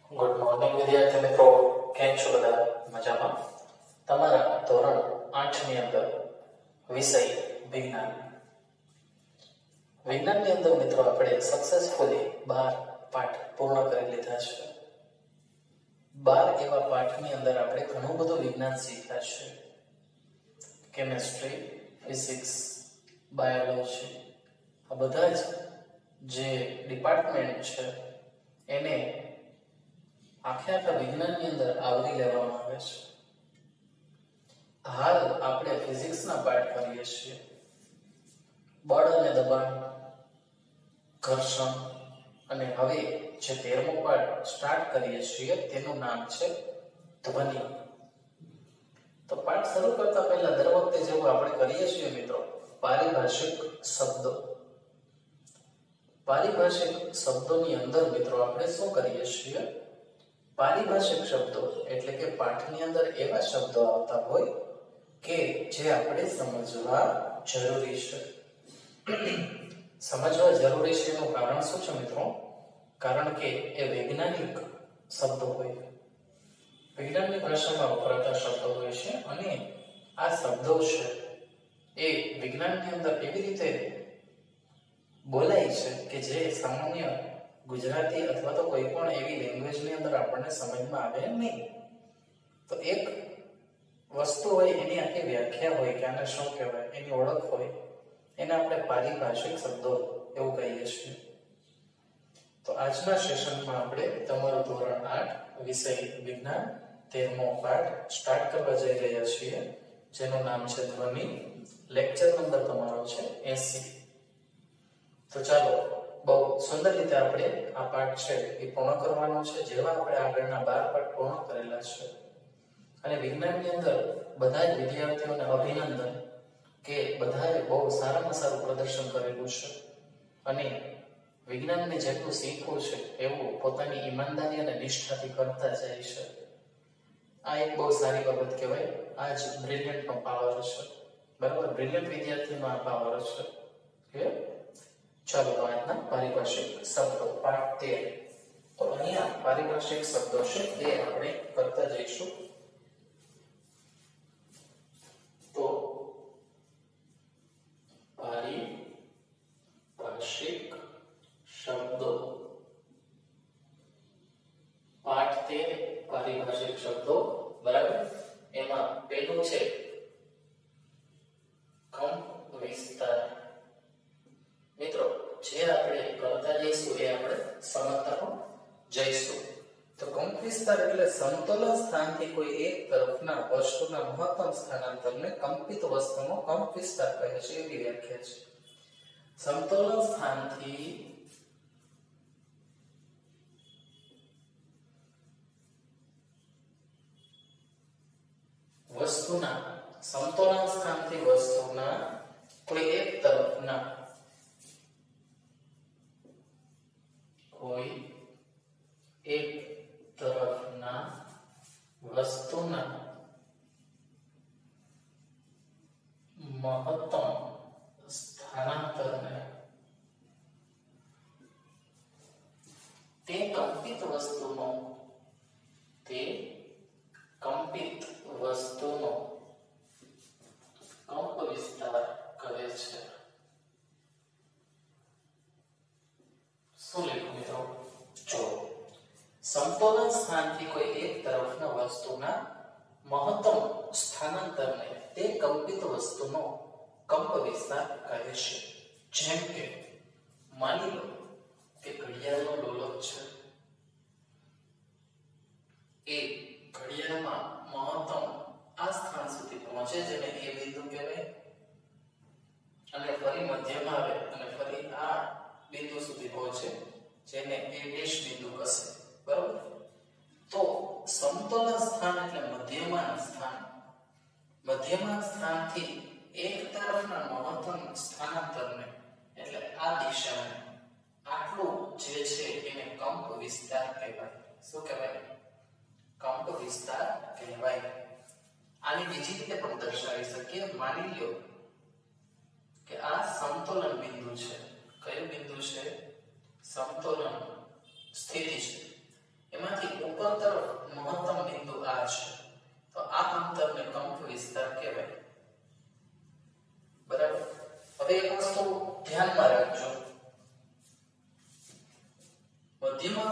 Good morning વિદ્યાર્થી મિત્રો, કેમ છો બધા? મજામાં? તમારા ધોરણ 8 ની અંદર વિષય વિજ્ઞાનની અંદર મિત્રો આપણે સક્સેસફુલી 12 પાઠ પૂર્ણ કરી લીધા છે. 12 એવા પાઠની અંદર આપણે ઘણું બધું વિજ્ઞાન શીખ્યા છે. કેમેસ્ટ્રી, ફિઝિક્સ, બાયોલોજી, આ બધા જ જે ડિપાર્ટમેન્ટ છે એને આખા વિજ્ઞાનની અંદર આવરી લેવામાં આવે છે. હાલ આપણે ફિઝિક્સના પાઠ કરીએ છીએ. બળ અને દબાણ, ઘર્ષણ, અને હવે જે 13મો પાઠ સ્ટાર્ટ કરીએ છીએ તેનું નામ છે ધ્વનિ. તો પાઠ શરૂ કરતા પહેલા દર વખતે જેવું આપણે કરીએ છીએ મિત્રો, પારિભાષિક શબ્દો. પારિભાષિક શબ્દોની અંદર મિત્રો આપણે શું કરીએ છીએ? પારિભાષિક શબ્દો એટલે કે પાઠની અંદર એવા શબ્દો આવતા હોય કે જે આપણે સમજવા જરૂરી છે. સમજવા જરૂરી છે એનું કારણ શું છે મિત્રો? કારણ કે એ વૈજ્ઞાનિક શબ્દો હોય, વિજ્ઞાનની ભાષામાં વપરાતા શબ્દો હોય છે, અને આ શબ્દો છે એ વિજ્ઞાનની અંદર એવી રીતે બોલાય છે કે જે સામાન્ય ગુજરાતી અથવા તો કોઈ પણ એવી લેંગ્વેજની અંદર આપણને સમજમાં આવે નહીં. તો એક વસ્તુ હોય, એની આખી વ્યાખ્યા હોય કે આને શું કહેવાય, એની ઓળખ હોય, એને આપણે પારિભાષિક શબ્દો એવું કહીએ છીએ. તો આજના સેશનમાં આપણે તમારું ધોરણ 8 વિષય વિજ્ઞાન 13મો પાઠ સ્ટાર્ટ કરવા જઈ રહ્યા છીએ, જેનું નામ છે ધ્વનિ. લેક્ચર નંબર તમારો છે 80. તો ચાલો બહુ સુંદર રીતે આપણે આ પાઠ છે એ પૂર્ણ કરવાનો છે, જેવા આપણે આગળના 12 પાઠ પૂર્ણ કરેલા છે. અને વિજ્ઞાનની અંદર બધા જ વિદ્યાર્થીઓને અભિનંદન કે બધાએ બહુ સારામાં સારું પ્રદર્શન કરેલું છે, અને વિજ્ઞાનને જેટલું શીખવું છે એવું પોતાની ઈમાનદારી અને નિષ્ઠાથી કરતા જાય છે. આ એક બહુ સારી બાબત કહેવાય. આ જ બ્રિલિયન્ટનો પાવર છે. બરાબર, બ્રિલિયન્ટ વિદ્યાર્થીનો આ પાવર છે. ક્લિયર? ચાલો આજના પારિભાષિક શબ્દો પાઠ 13. તો અહીંયા પારિભાષિક શબ્દો છે એ આપણે કરતા જઈશું. તો પારિભાષિક શબ્દો પાઠ 13 પારિભાષિક શબ્દો. બરાબર, એમાં પહેલું છે કંપ વિસ્તાર. મિત્રો જે આપણે કરતા જઈશું એ આપણે સમજતા જઈશું. તો કંપ વિસ્તાર એટલે સમતોલન સ્થાનથી કોઈ એક તરફના વસ્તુના મહત્તમ સ્થાનાંતરને કંપિત વસ્તુનો કંપ વિસ્તાર કહે છે, એવી વ્યાખ્યા છે. સમતોલન સ્થાનથી વસ્તુના કોઈ એક તરફના વસ્તુના મહત્તમ સ્થાનાંતરને તે કંપિત વસ્તુનો કંપ વિસ્તાર કહે છે. શું લખ્યું મિત્રો? જો સમતોલન સ્થાનથી કોઈ એક તરફના વસ્તુના મહત્તમ સ્થાનાંતરને તે કંપિત વસ્તુનો કંપ વિસ્તાર કહે છે. જેમ કે માની લો કે ઘડિયાળનો લોલક છે, એ ઘડિયાળમાં મહત્તમ આ સ્થાન સુધી પહોંચે જેને એ બિંદુ કહેવાય, અને ફરી મધ્યમાં આવે અને ફરી આ બિંદુ સુધી પહોંચે જેને એ ડેશ બિંદુ કહેશે. બરાબર? તો સમતોલન સ્થાન એટલે મધ્યમાન સ્થાનથી એક તરફના મહત્તમ સ્થાનાંતરને એટલે આ દિશાને આટલું જે છે એને કંપ વિસ્તાર કહેવાય. શું કહેવાય? કંપ વિસ્તાર કહેવાય. આની બીજી રીતે પણ દર્શાવી શકીએ. માની લો કે આ સમતોલન બિંદુ છે. કયું બિંદુ છે? સમતોલન સ્થિતિ છે. એમાંથી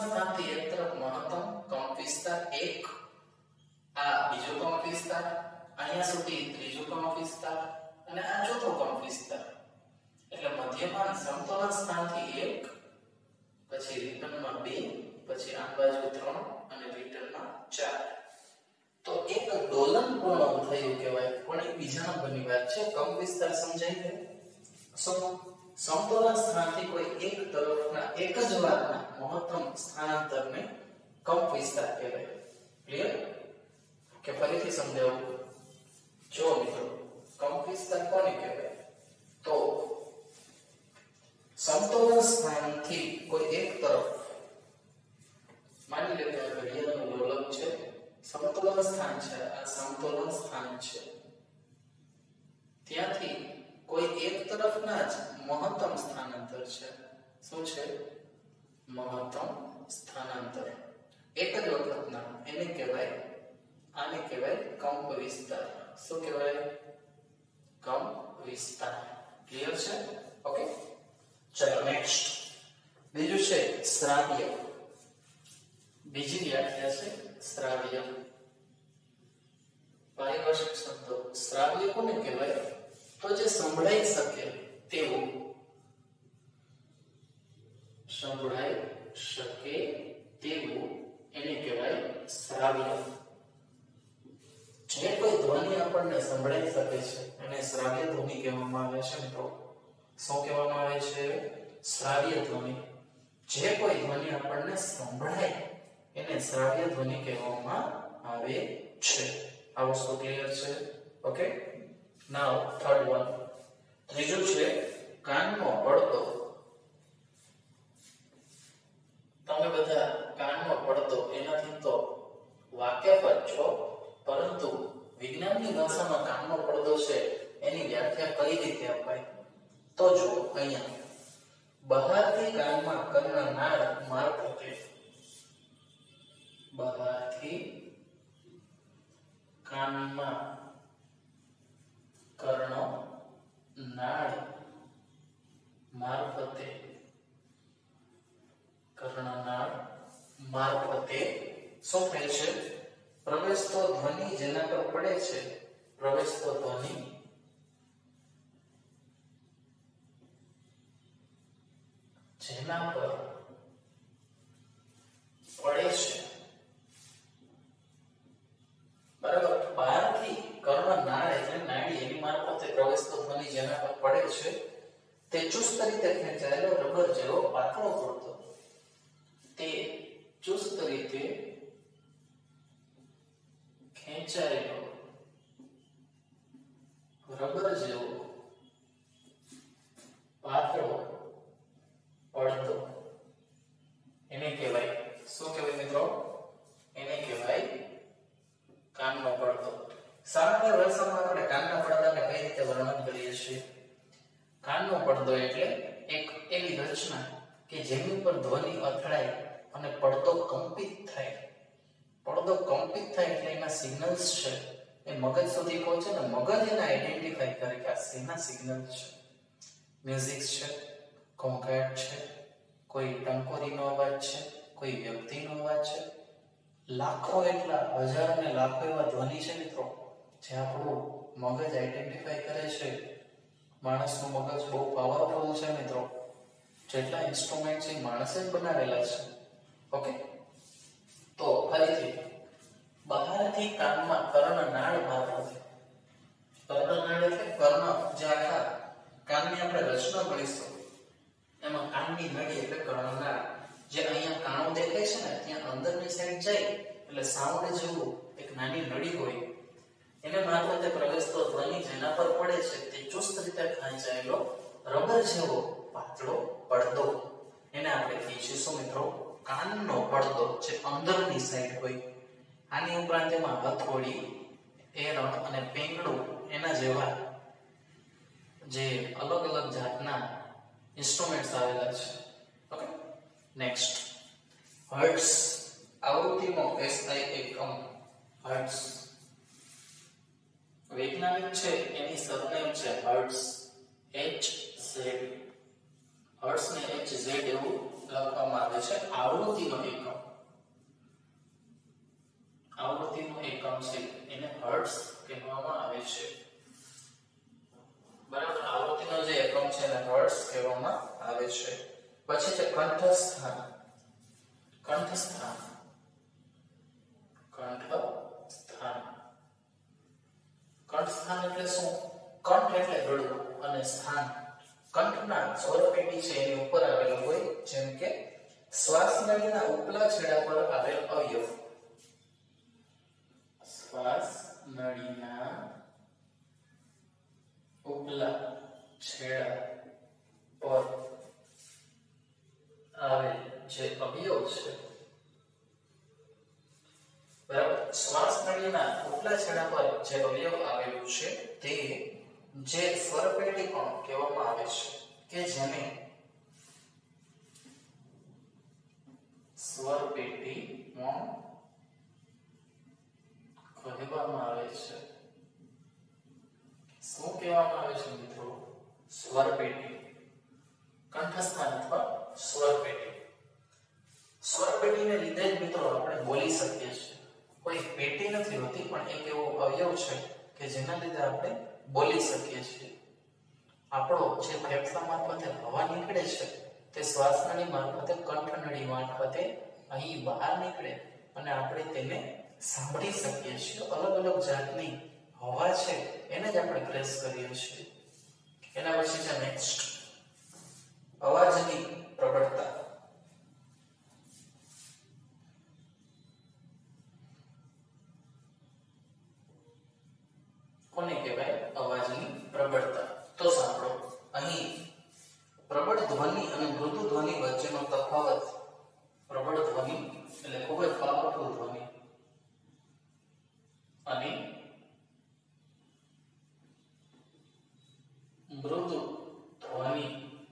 સ્થાનથી એક તરફ મહત્તમ કંપ વિસ્તાર 1, આ બીજો કંપ વિસ્તાર, અહીંયા સુધી ત્રીજો કંપ વિસ્તાર અને આ ચોથો કંપ વિસ્તાર. એટલે મધ્યમાન સમતોલન સ્થાનથી 1, પછી રિટર્નમાં 2, પછી આ બાજુ 3 અને રિટર્નમાં 4. તો એક ડોલન પૂર્ણ થયું કહેવાય. પણ એક બીજા નંબરની વાત છે. કંપ વિસ્તાર સમજાય છે? સમતોલન સ્થાનથી કોઈ એક તરફના એક જ વારના મહત્તમ સ્થાનાંતરને કંપ વિસ્તાર કહેવાય. ક્લિયર? કે ફરીથી સમજાવું. જો મિત્રો, કંપ વિસ્તાર કોને કહેવાય? તો સમતોલન સ્થાનથી કોઈ એક તરફ, માની લો કે ઘડિયાળનું લોલક છે, સમતોલન સ્થાન છે, આ સમતોલન સ્થાન છે, ત્યાંથી કોઈ એક તરફના જ મહત્તમ સ્થાનાંતર છે. શું છે? મહત્તમ સ્થાનાંતર. એક જ વખતના, એને કહેવાય, આને કહેવાય કંપ વિસ્તાર. શું કહેવાય? કંપ વિસ્તાર. ક્લિયર છે? ઓકે, ચલો નેક્સ્ટ. બીજું છે શ્રાવ્ય. બીજી વ્યાખ્યા છે શ્રાવ્ય. પારિભાષિક શબ્દો. શ્રાવ્ય કોને કહેવાય? તો જે સંભળાઈ શકે તેવું, સંભળાઈ શકે તેવું એને કહેવાય શ્રાવ્ય. જે કોઈ ધ્વનિ આપણને સંભળાઈ શકે છે એને શ્રાવ્ય ધ્વનિ કહેવામાં આવે છે મિત્રો. શું કહેવામાં આવે છે? શ્રાવ્ય ધ્વનિ. જે કોઈ ધ્વનિ આપણને સંભળાય એને શ્રાવ્ય ધ્વનિ કહેવામાં આવે છે. આ વસ્તુ ક્લિયર છે? Okay, now third one. ત્રીજું છે કાનનો પડદો. તમે બધા કાનનો પડદો એનાથી તો વાકેફ જ છો, પરંતુ વિજ્ઞાનની ભાષામાં કાનનો પડદો છે એની વ્યાખ્યા કઈ રીતે અપાય? તો જો અહીંયા બહારથી કાનમાં કર્ણનાળ મારફતે, બહારથી કાનમાં કર્ણનાળ મારફતે, કર્ણનાળ મારફતે શું થાય છે? પ્રવેશતો ધ્વનિ જેના પર પડે છે, પ્રવેશતો ધ્વનિ જેના પર પડે છે, બરાબર, બહારથી કર્ણનાળ એટલે નાડી એની મારફતે પ્રવેશતો ધ્વનિ જેના પર પડે છે તે ચુસ્ત રીતે ખેંચાયેલો રબર જેવો પાતળો પડદો. તે ચુસ્ત રીતે ખેંચાયેલો રબર જેવો પાતળો પડદો એને કહેવાય. શું કહેવાય મિત્રો? એને કહેવાય કાનનો પડદો. સામાન્ય ભાષામાં આપણે કાનના પડદાને કઈ રીતે વર્ણન કરીએ છીએ? કાનનો પડદો એટલે એક એવી રચના કે જેની ઉપર ધ્વનિ અથડાય અને પડદો કંપિત થાય. પડદો કંપિત થાય એટલે એના સિગ્નલ્સ છે એ મગજ સુધી પહોંચે ને મગજ એને આઈડેન્ટિફાઈ કરે કે આ શેના સિગ્નલ છે. મ્યુઝિક છે, ઘોંઘાટ છે, કોઈ ટંકોરીનો અવાજ છે, કોઈ વ્યક્તિનો અવાજ છે. લાખો એટલા હજાર અને લાખો એવા ધ્વનિ છે મિત્રો જે આપણું મગજ આઈડેન્ટિફાઈ કરે છે. માણસનું મગજ બહુ પાવરફુલ છે મિત્રો. જેટલા ઇન્સ્ટ્રુમેન્ટ છે માણસે જ બનાવેલા છે. ઓકે, તો ફરીથી બહારથી કાનમાં કર્ણનાળ મારફતે, કર્ણનાળ એટલે કર્ણ જે આખા કાનની આપણે રચના કરીશું એમાં કાનની નળી એટલે કર્ણનાળ. જે અહીંયા કાણો દેખાય છે ને ત્યાં અંદરની સાઈડ જાય એટલે સાઉન્ડ જેવું એક નાની નળી હોય એને મારફતે પ્રવેશતો ધ્વનિ જેના પર પડે છે તે ચુસ્ત રીતે ખેંચાયેલો રબર જેવો પાતળો પડદો એને આપણે કહીશું મિત્રો કાનનો પડદો, જે અંદરની સાઈડ હોય. આની ઉપરાંત એમાં હથોડી, એરણ અને પેંગડું એના જેવા જે અલગ અલગ જાતના ઇન્સ્ટ્રુમેન્ટ્સ આવેલા છે. Okay, next hertz. આવૃત્તિનો SI એકમ હર્ટ્ઝ. વૈજ્ઞાનિક છે એની સરનેમ છે હર્ટ્ઝ, HZ. હર્ટ્ઝ ને HZ એવું લખવામાં આવે છે. આવૃત્તિનો એકમ કહેવામાં આવે છે. પછી છે કંઠસ્થાન. કંઠસ્થાન કંઠસ્થાન કંઠસ્થાન એટલે શું? કંઠ એટલે ગળું અને સ્થાન કંઠના સ્વરપેટી છે એની ઉપર આવેલું હોય, જેમ કે શ્વાસ નળીના ઉપલા છેડા પર આવેલ અવયવ. શ્વાસ નળીના ઉપલા છેડા પર આવેલ જે અવયવ છે, બરાબર, શ્વાસ નળીના ઉપલા છેડા પર જે અવયવ આવેલું છે તે જે સ્વરપેટી પણ કહેવામાં આવે છે, કે જેને સ્વરપેટી પણ કહેવામાં આવે છે. શું કહેવામાં આવે છે મિત્રો? સ્વરપેટી. કંઠસ્થાન અથવા સ્વરપેટી. સ્વરપેટીને લીધે જ મિત્રો આપણે બોલી શકીએ છીએ. કોઈ પેટી નથી હોતી, પણ એક એવો અવયવ છે કે જેના લીધે આપણે બોલી શકીએ છીએ. આપણો જે ફેફસા મારફતે હવા નીકળે છે તે શ્વાસનળી મારફતે કંઠનળી મારફતે અહીં બહાર નીકળે અને આપણે તેને સાંભળી શકીએ છીએ. અલગ અલગ જાતની હવા છે એને જ આપણે પ્રેસ કરીએ છીએ. એના પછી છે નેક્સ્ટ અવાજની પ્રબળતા. કોને કહેવાય? અવાજની પ્રબળતા. તો સાંભળો, અહીં પ્રબળ ધ્વનિ અને મૃદુ ધ્વનિ વચ્ચેનો તફાવત. પ્રબળ ધ્વનિ એટલે ખૂબ જ પાવરફુલ ધ્વનિ અને મૃદુ ધ્વનિ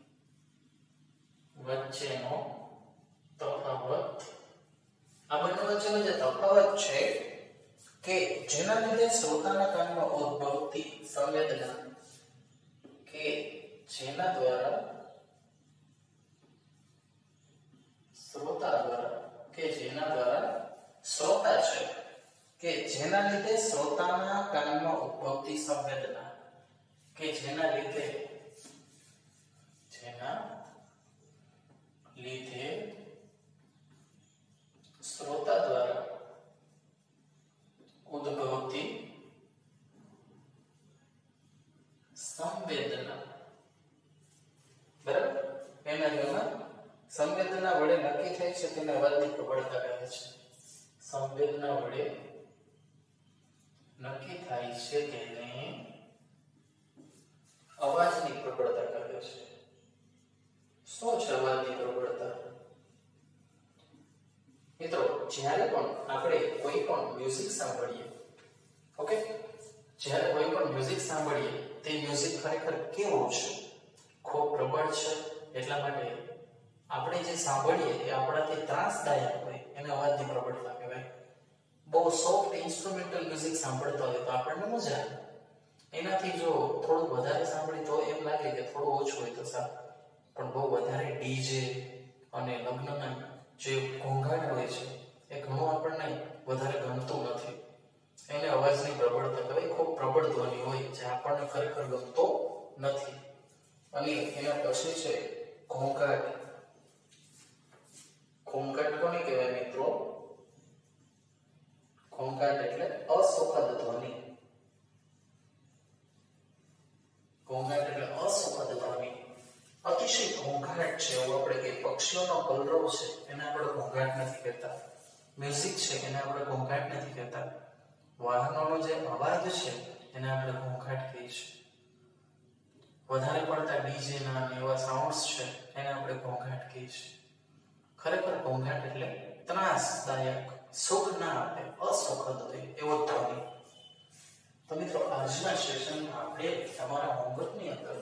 વચ્ચેનો તફાવત. આ બંને વચ્ચેનો જે તફાવત છે કે જેના લીધે શ્રોતાના કાનમાં ઉદ્ભવતી સંવેદના, કે જેના દ્વારા શ્રોતા છે કે જેના લીધે શ્રોતાના કાનમાં ઉદ્ભવતી સંવેદના, કે જેના લીધે શ્રોતા દ્વારા ઉદ્ભવતી સંવેદના. બરાબર, એના દ્વારા સંવેદના વડે નક્કી થાય છે તેને અવાજની પ્રબળતા કહે છે. સંવેદના વડે નક્કી થાય છે તેને અવાજની પ્રબળતા કહે છે. શું છે અવાજની પ્રબળતા? મિત્રો, જ્યારે પણ આપણે કોઈ પણ મ્યુઝિક સાંભળીએ, ઓકે, જ્યારે કોઈ પણ મ્યુઝિક સાંભળીએ તે મ્યુઝિક ખરેખર કેવું છે? ખૂબ પ્રબળ છે, એટલા માટે આપણે જે સાંભળીએ એ આપણાથી ત્રાસદાયક હોય એને અવાજની પ્રબળતા કહેવાય. બહુ સોફ્ટ ઇન્સ્ટ્રુમેન્ટલ મ્યુઝિક સાંભળતા હોય તો આપણને મજા આવે. એનાથી જો થોડું વધારે સાંભળી તો એમ લાગે કે થોડું ઓછું હોય તો સારું, પણ બહુ વધારે ડીજે અને લગ્નના જે ઘોંઘાટ હોય છે એ ઘણું આપણને વધારે ગમતું નથી. એને અવાજની પ્રબળતા કહેવાય. ખૂબ પ્રબળ ધ્વનિ હોય જે આપણને ખરેખર ગમતો નથી. અને એના પછી છે ઘોંઘાટ. ઘોંઘાટ કોને કહેવાય મિત્રો? ઘોંઘાટ એટલે અસુખદ ધ્વનિ. ઘોંઘાટ એટલે અસુખદ ધ્વનિ. અતિશય ઘોંઘાટ છે એવું આપણે કે પક્ષીઓનો કલરવ છે એને આપણે ઘોંઘાટ નથી કહેતા. મ્યુઝિક છે એને આપણે ઘોંઘાટ નથી કહેતા. વાહનોનો જે અવાજ છે એને આપણે ઘોંઘાટ કહીએ છીએ. વધારે પડતા ડીજે ના એવા સાઉન્ડ્સ છે એને આપણે ઘોંઘાટ કહીએ છીએ. ખરેખર ઘોંઘાટ એટલે ત્રાસદાયક, સુખ ના આપે, અસુખદ હોય એવો ધ્વનિ. તો મિત્રો, આજના સેશનમાં આપણે તમારા હોમવર્કની અંદર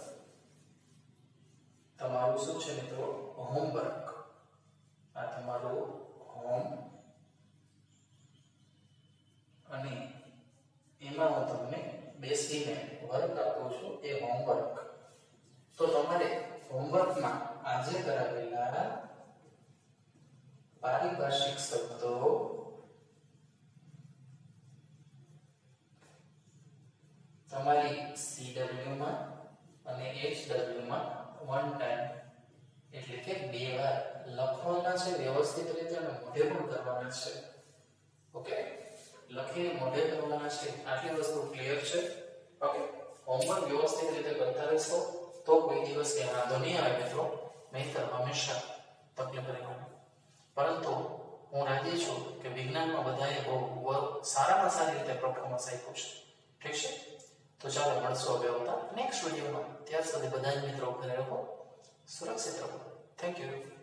તમારું શું છે મિત્રો? હોમવર્ક. આ તમારું હોમ અને એમાં હું તમને બેસીને વર્ક આપું છું, એ હોમવર્ક. તો તમારે હોમવર્કમાં આજે કરાવેલા પારિભાષિક શબ્દો તમારી CW માં અને HW માં 1 ટાઈમ કરવાના છે. ઓકે, લખીને મોઢે કરવાના છે. આટલી વસ્તુ ક્લિયર છે. ઓકે, હોમવર્ક વ્યવસ્થિત રીતે કરતા રહેશો તો કોઈ દિવસ કે વાંધો નહીં આવે મિત્રો, નહીંતર હંમેશા તકલીફ રહેવાની. પરંતુ હું રાજી છું કે વિજ્ઞાનમાં બધાએ બહુ સારામાં સારી રીતે પરફોર્મન્સ આપ્યું છે. ઠીક છે, તો ચાલો મળશું હવે આવતા નેક્સ્ટ વિડીયોમાં. ત્યાર સુધી બધા જ મિત્રો ઘરે રહો, સુરક્ષિત રહો. Thank you.